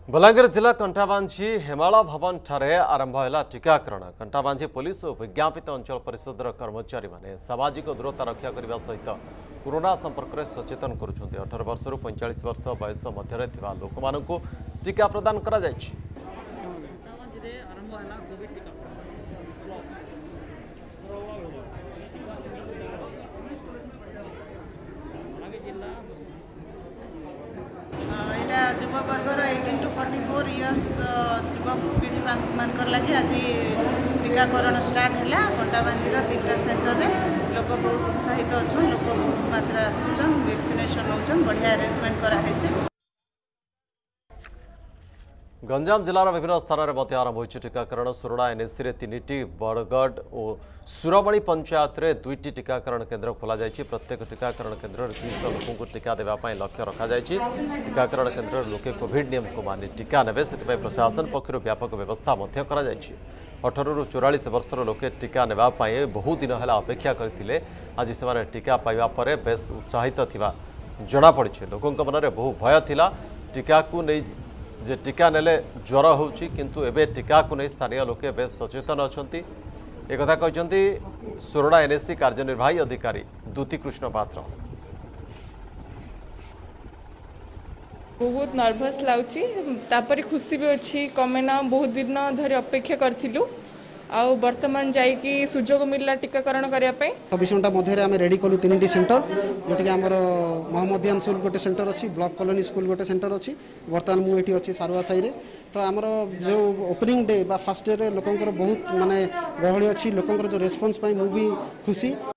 बलांगीर जिला कंटाबांझी हेमाला भवन ठारे आरंभ है टीकाकरण। कंटाबांझी पुलिस और विज्ञापित अंचल परिषद कर्मचारी माने सामाजिक दूरता रक्षा करने सहित कोरोना संपर्क में सचेतन करुछन्ते। 18 वर्ष 45 वर्ष बयस मध्य लोक मानू टीका प्रदान करा जायछि। युवा वर्गर 18 to 44 इयर्स युवा पीढ़ी मानकर लगी आज टीकाकरण स्टार्ट है। कंटाबांझी 3टा सेंटर रे लोक बहुत उत्साहित अच्छा, लोक बहुत मात्रा आसुचन, वैक्सीनेशन होचन, बढ़िया अरेंजमेंट करा है। गंजाम जिलार विभिन्न स्थान में आरंभ हो टीकाकरण। सुरड़ा एनएसी रे 3टी, बरगढ़ और सुरमणी पंचायत रे 2टी टीकाकरण केन्द्र खोल जाएगी। प्रत्येक टीकाकरण केन्द्र 200 लोक को टीका देवाई लक्ष्य रखा जाएगी। टीकाकरण केन्द्र लोके कोविड नियम को मानि टीका नेबे से प्रशासन पक्षर व्यापक व्यवस्था 18 ରୁ 44 वर्षर लोके टीका नेबाई बहु दिन है अपेक्षा करते। आज से टीका पाइबा परे बेस उत्साहित थिबा जଣା पड़ी। लोकों मन में बहु भय थिला टीका को नहीं जे टीका नेले ज्वर होउची, किंतु एबे टीका को नहीं स्थानीय लोके बेस सचेतन अछंती। एक कथा कहते सोरडा एनएससी कार्यनिर्वाही अधिकारी दूती कृष्ण पात्र। बहुत नर्भस लाउची, तापरी खुशी भी अच्छी। कमेना बहुत दिन धरी अपेक्षा करथिलु, आउ वर्तमान जाइकी सुजोग मिलला टीकाकरण करिया पे। 24 घंटा मध्य आम रेडी कलु 3टी सेंटर, जोटि आमर मोहम्मदियान स्कूल गोटे सेंटर अच्छी, ब्लॉक कॉलोनी स्कूल गोटे सेंटर अच्छी। बर्तमान मुझे अच्छी सारुआ साई रे। तो आमर जो ओपनिंग डे बा फर्स्ट डे रे लोकंकर बहुत माने गहली अच्छी। लोकंकर जो रेस्पॉन्स पाई मु भी खुशी।